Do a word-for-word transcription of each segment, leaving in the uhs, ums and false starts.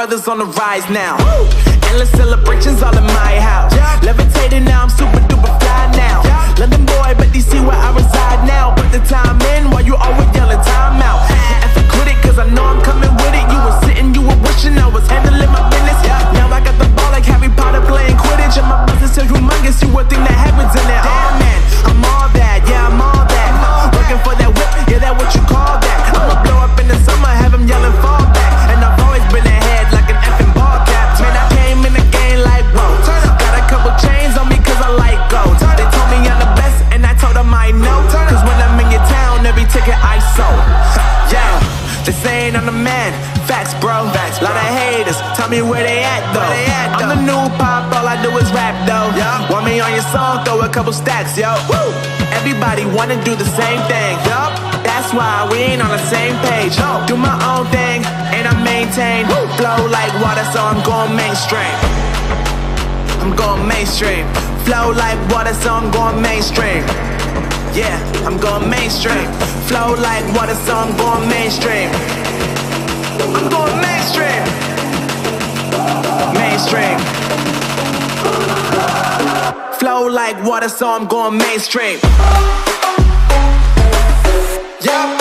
brothers on the rise now. Woo! Endless celebrations all in my house. Yeah. Levitating now, I'm super duper fly now. Yeah. London boy, but D C where I reside now. Put the time in while you always yelling time out. And for quit it, cause I know I'm coming with it. You were sitting, you were wishing I was handling my business. Yeah. Now I got the ball like Harry Potter playing Quidditch. And my business is humongous, you would think that heaven's in there. Damn man, I'm all that, yeah, I'm all that. Looking for that whip, yeah, that what you call that. I'ma blow up in the summer, have him yelling fall back. And I've always been ahead like an effing ball cap. Man, I came in the game like, whoa. Got a couple chains on me cause I like gold. They told me I'm the best and I told them I know. Cause when I'm in your town, every ticket I sold. Yeah, they saying I'm the man. Facts, bro. Facts, lot of haters. Tell me where they at though. They at, though. I'm the new pop, all I do is rap though. Yeah. Want me on your song, throw a couple stacks, yo. Woo. Everybody wanna do the same thing. Yup. That's why we ain't on the same page. No. Do my own thing and I maintain. Woo. Flow like water, so I'm going mainstream. I'm going mainstream. Flow like water, so I'm going mainstream. Yeah, I'm going mainstream. Flow like water, so I'm going mainstream. I'm going mainstream. Mainstream. Flow like water, so I'm going mainstream. Yeah.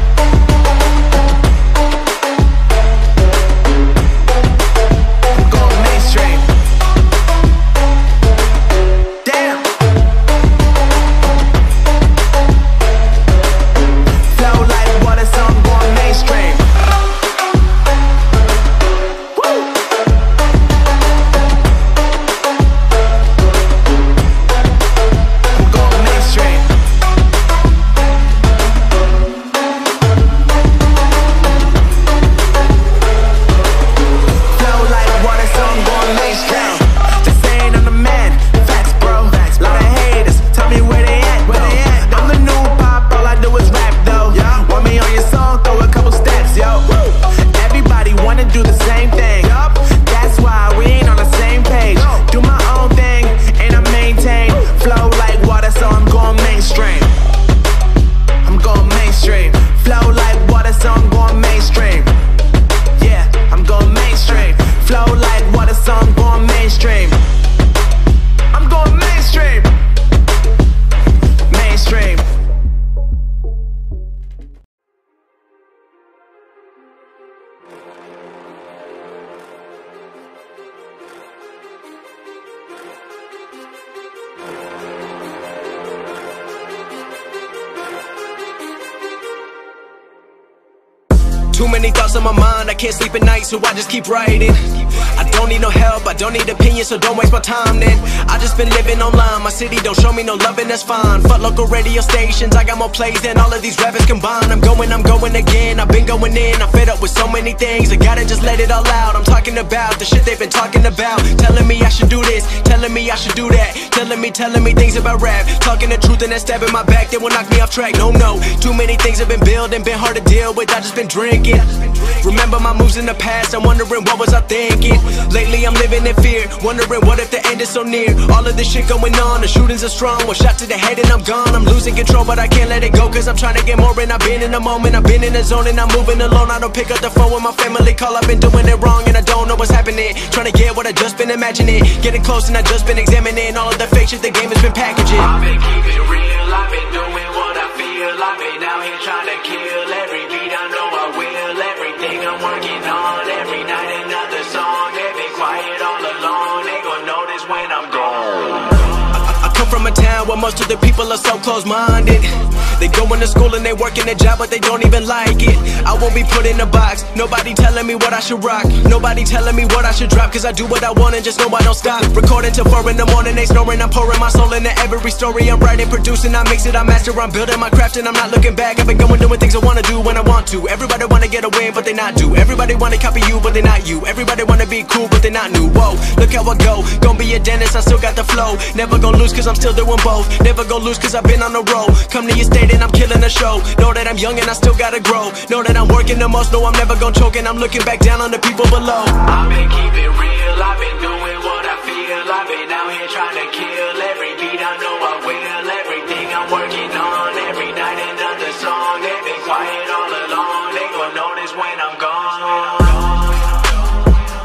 Too many thoughts on my mind, I can't sleep at night, so I just keep writing. I don't need no help, I don't need opinions, so don't waste my time then. I just been living online, my city don't show me no love and that's fine. Fuck local radio stations, I got more plays than all of these rappers combined. I'm going, I'm going again, I've been going in, I'm fed up with so many things. I gotta just let it all out, I'm talking about the shit they've been talking about. Telling me I should do this, telling me I should do that. Telling me, telling me things about rap. Talking the truth and that stab in my back, they will knock me off track. No, no, too many things have been building, been hard to deal with, I just been drinking. Remember my moves in the past, I'm wondering what was I thinking. Lately I'm living in fear, wondering what if the end is so near. All of this shit going on, the shootings are strong. One shot to the head and I'm gone. I'm losing control but I can't let it go, cause I'm trying to get more. And I've been in the moment, I've been in the zone, and I'm moving alone. I don't pick up the phone when my family call, I've been doing it wrong and I don't know what's happening. Trying to get what I just been imagining, getting close and I just been examining all of the fake shit the game has been packaging. I've been keeping it real, I've been doing what I feel. I've been out here trying to kill every beat, I know I will. Everything I'm working on, every night another song. They've been quiet all along, they gon' notice when I'm gone. I come from a town where most of the people are so close-minded. They going to school and they working a job but they don't even like it. I won't be put in a box, nobody telling me what I should rock. Nobody telling me what I should drop, cause I do what I want and just know I don't stop. Recording till four in the morning, they snoring. I'm pouring my soul into every story. I'm writing, producing, I mix it, I master. I'm building my craft and I'm not looking back. I've been going doing things I wanna do when I want to. Everybody wanna get a win but they not do. Everybody wanna copy you but they not you. Everybody wanna be cool but they not new. Whoa, look how I go, gonna be a dentist, I still got the flow. Never gonna lose cause I'm still doing both. Never gonna lose cause I've been on the road. Come to your state and I'm killing the show. Know that I'm young and I still gotta grow. Know that I'm working the most, know I'm never gonna choke. And I'm looking back down on the people below. I've been keeping it real, I've been doing what I feel. I've been out here trying to kill every beat, I know I will. Everything I'm working on, every night another song. They've been quiet all along, they gon' notice when I'm gone.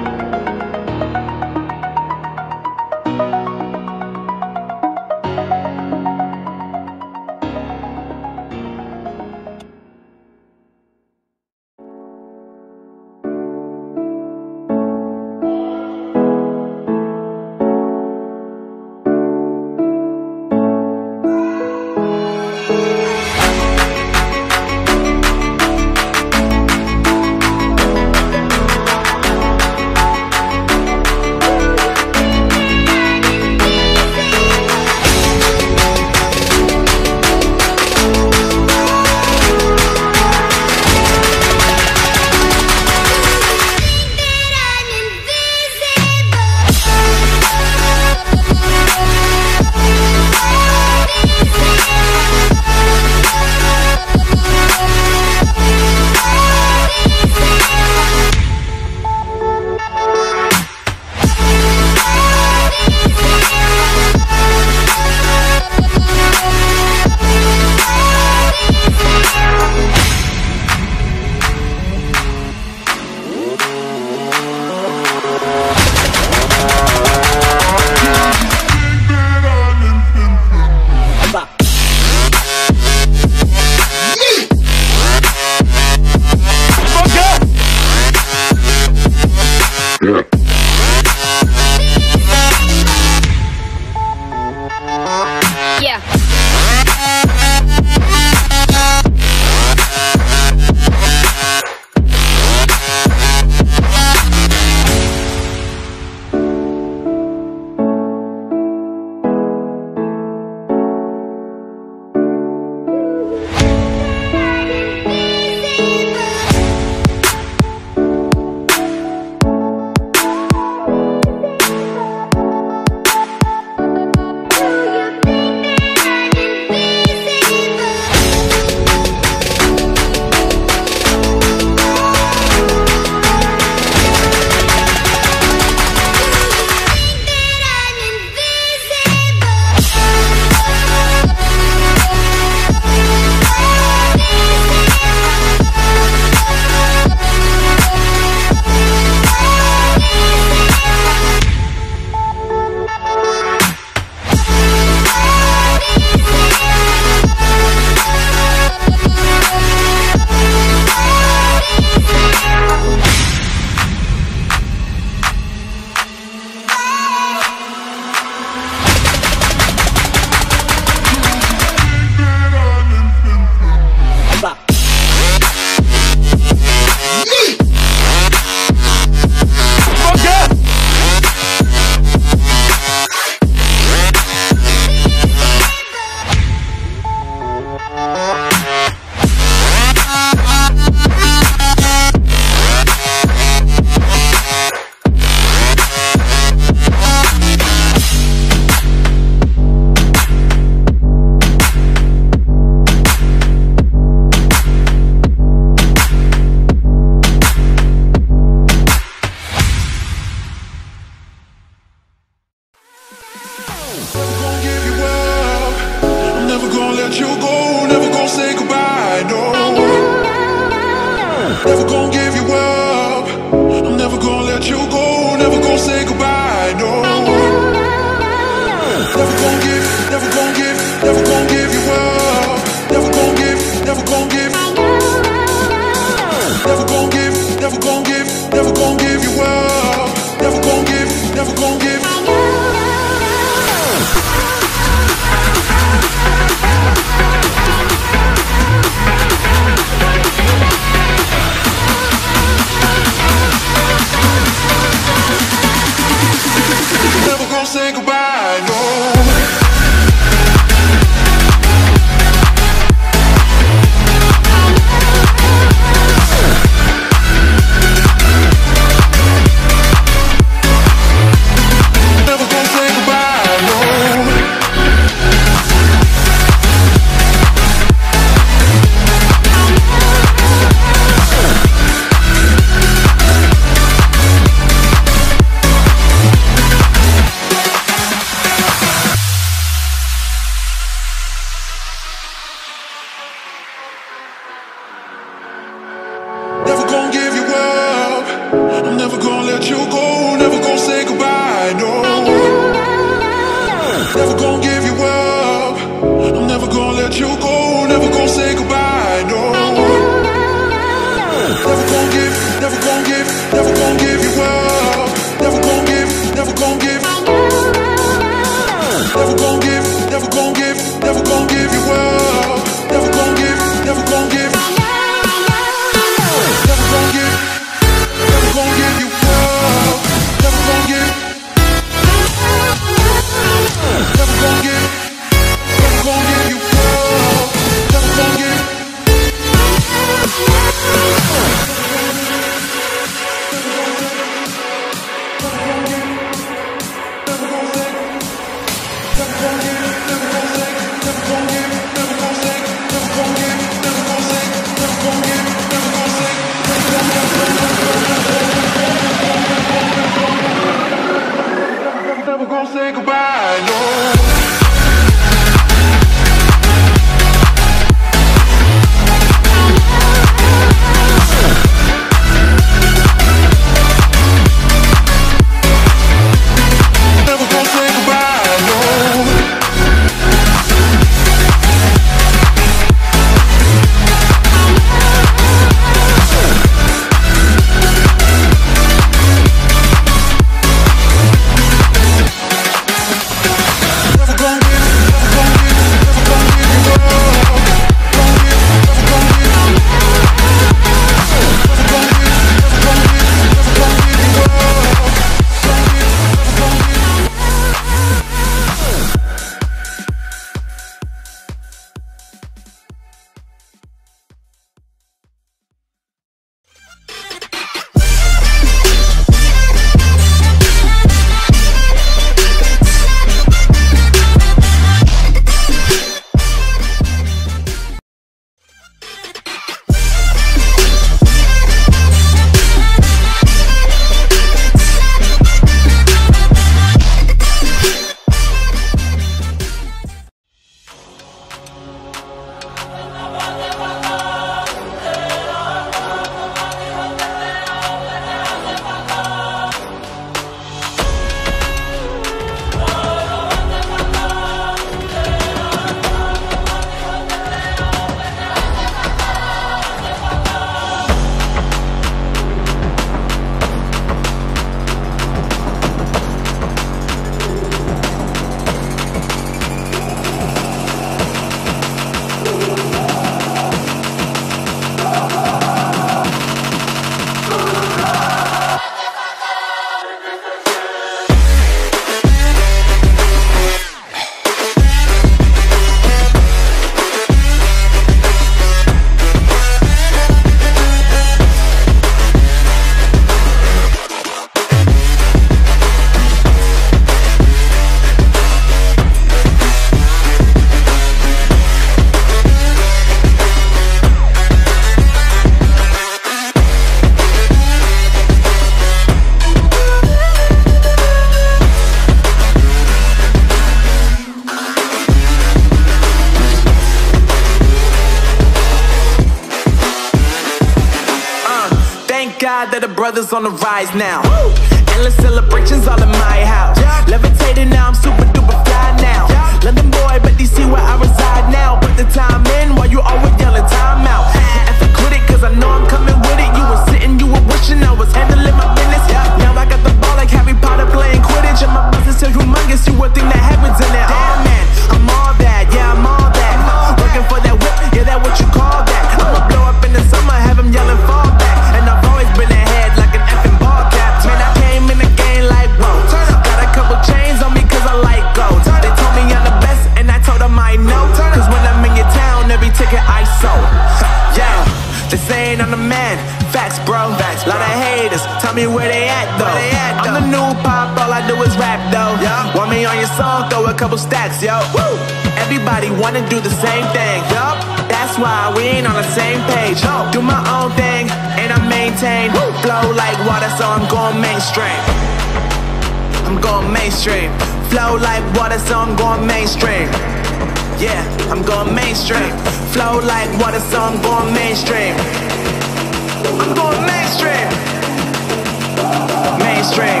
God that the brothers on the rise now. Woo! Endless celebrations all in my house. Yeah. Levitating now, I'm super duper fly now. Yeah. London boy, but D C where I reside now. Put the time in while you always yelling time out. And for quit it, cause I know I'm coming with it. You were sitting, you were wishing I was handling my business. Yeah. Now I got the ball like Harry Potter playing Quidditch. And my business is humongous, you would think that happens in there. Damn man, I'm all that, yeah I'm all that. Working for that whip, yeah that what you call that. I'ma blow up in the summer, have him yelling fall back. And I've always been ahead like an effing ball cap. Man, I came in the game like whoa. Got a couple chains on me cause I like gold. They told me I'm the best and I told them I know. Cause when I'm in your town, every ticket I sold. Yeah, they saying I'm the man. Facts bro, Facts, lot of haters. Tell me where they at though. They at, I'm the new pop, all I do is rap though. Yeah. Want me on your song, throw a couple stacks, yo. Woo. Everybody wanna do the same thing, yo. That's why we ain't on the same page. Yo. Do my own thing and I maintain. Woo. Flow like water, so I'm going mainstream. I'm going mainstream. Flow like water, so I'm going mainstream. Yeah, I'm going mainstream. Flow like water, so I'm going mainstream. I'm going mainstream. Mainstream.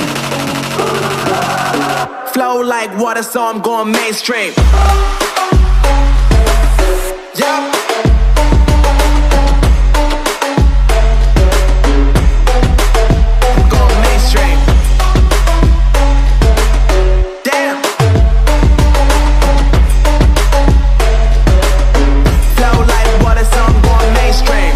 Flow like water, so I'm going mainstream. Yeah. I'm going mainstream. Damn. Flow like water, so I'm going mainstream.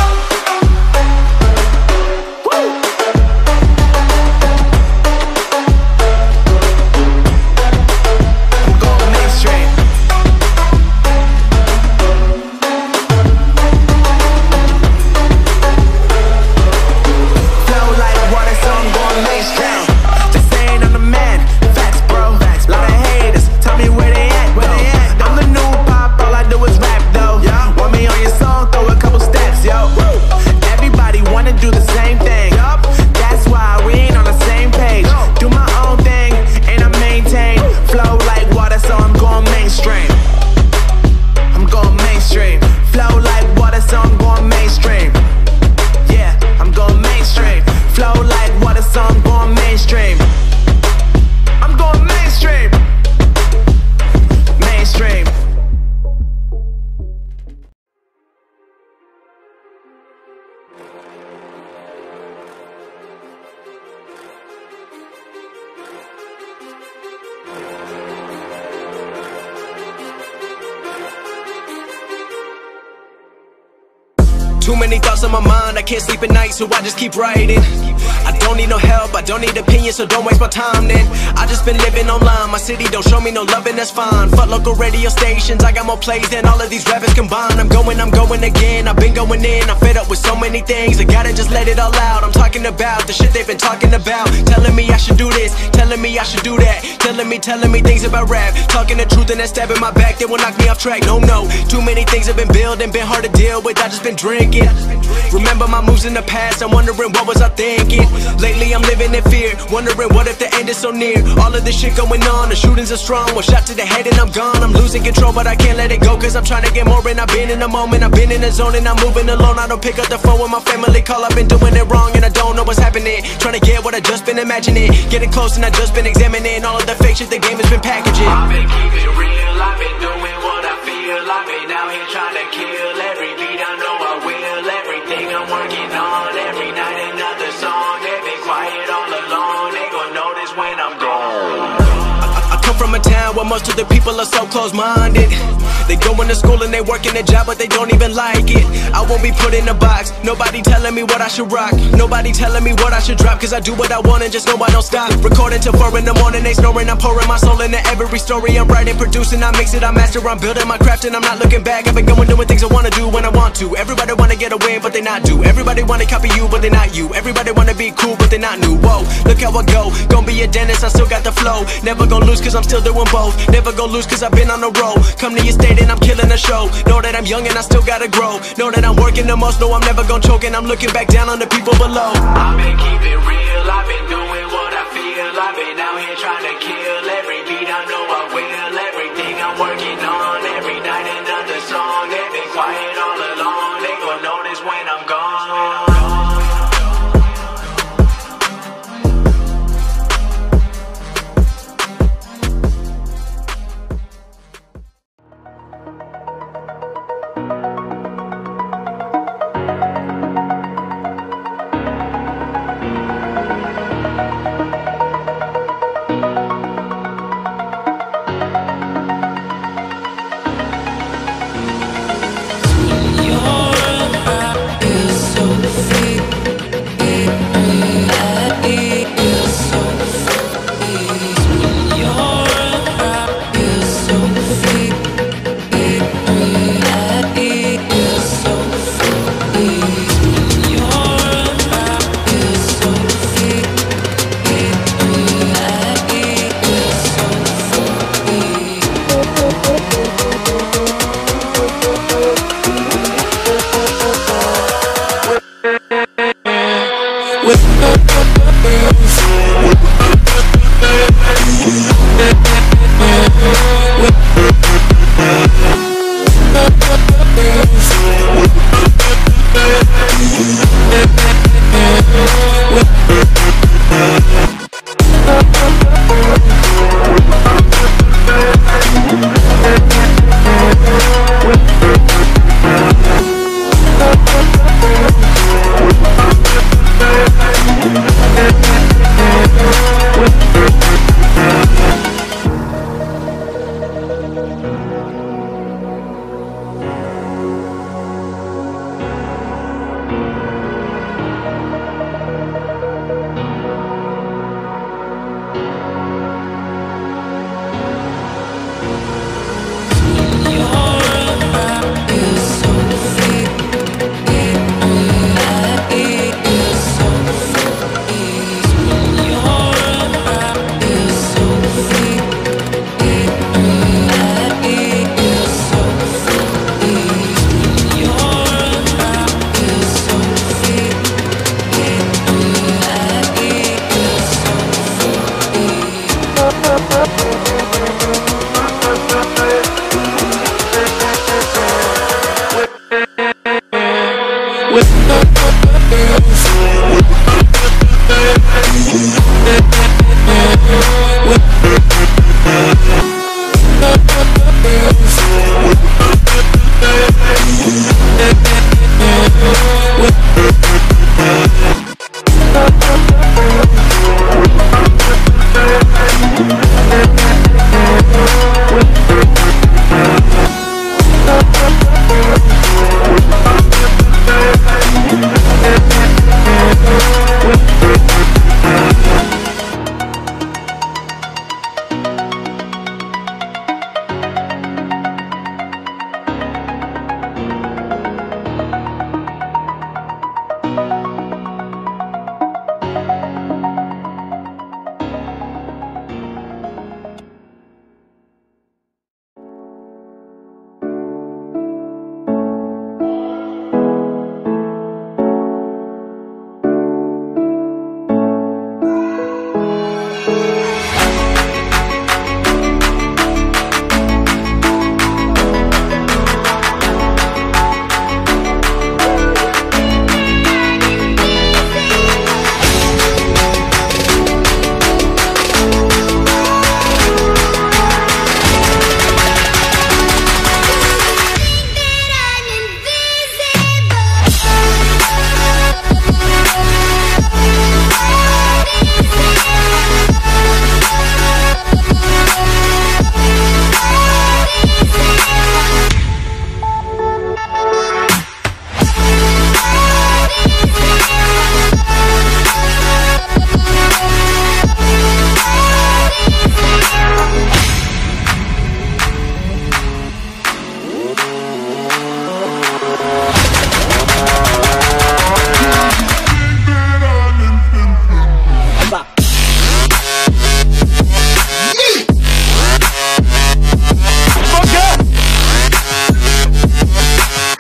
Too many thoughts on my mind, I can't sleep at night, so I just keep writing. I don't need no help, I don't need opinions, so don't waste my time then. I just been living online, my city don't show me no love and that's fine. Fuck local radio stations, I got more plays than all of these rappers combined. I'm going, I'm going again, I've been going in, I'm fed up with so many things. I gotta just let it all out, I'm talking about the shit they've been talking about. Telling me I should do this, telling me I should do that. Telling me, telling me things about rap. Talking the truth and that stab in my back, they will knock me off track. No, no, too many things have been building, been hard to deal with, I just been drinking. Remember my moves in the past, I'm wondering what was I thinking. Lately I'm living in fear, wondering what if the end is so near. All of this shit going on, the shootings are strong. One shot to the head and I'm gone. I'm losing control but I can't let it go, cause I'm trying to get more. And I've been in the moment, I've been in the zone, and I'm moving alone. I don't pick up the phone when my family call, I've been doing it wrong and I don't know what's happening. Trying to get what I just been imagining, getting close and I just been examining all of the fake shit the game has been packaging. I've been keeping it real, I've been doing what I feel. I've been out here trying to kill every beat, I know I will. Everything I'm working on, every night another song. They've been quiet all along, they gon' notice when I'm gone. I come from a town where most of the people are so close-minded. They going to school and they working a job but they don't even like it. I won't be put in a box, nobody telling me what I should rock. Nobody telling me what I should drop, cause I do what I want and just know I don't stop. Recording till four in the morning, they snoring, I'm pouring my soul into every story. I'm writing, producing, I mix it, I master, I'm building my craft and I'm not looking back. I've been going doing things I wanna do when I want to. Everybody wanna get a win but they not do. Everybody wanna copy you but they not you. Everybody wanna be cool but they not new. Whoa, look how I go, gonna be a dentist, I still got the flow. Never gonna lose cause I'm still doing both. Never gonna lose cause I've been on the road. Come to your state and I'm killing the show. Know that I'm young and I still gotta grow. Know that I'm working the most, know I'm never gonna choke. And I'm looking back down on the people below. I've been keeping it real, I've been doing what I feel. I've been out here trying to kill every beat, I know I will. Everything I'm working on, every night another song. They've been quiet all along, they gon' notice when I'm gone.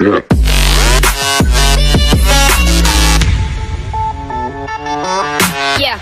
Yeah.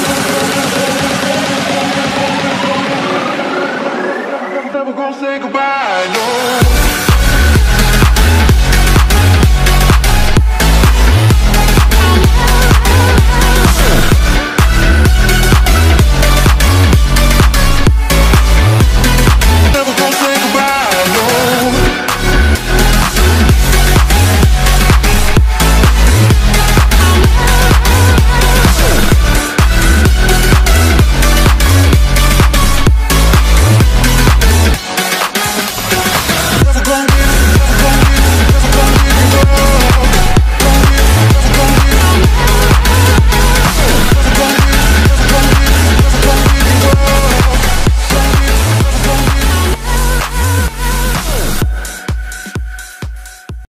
Never gonna say goodbye.